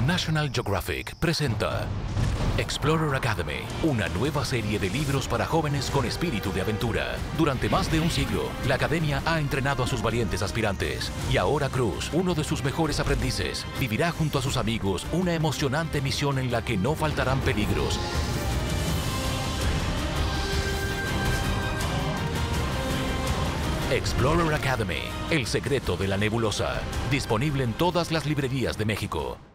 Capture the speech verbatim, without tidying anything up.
National Geographic presenta Explorer Academy, una nueva serie de libros para jóvenes con espíritu de aventura. Durante más de un siglo, la Academia ha entrenado a sus valientes aspirantes. Y ahora Cruz, uno de sus mejores aprendices, vivirá junto a sus amigos una emocionante misión en la que no faltarán peligros. Explorer Academy, el secreto de la nebulosa. Disponible en todas las librerías de México.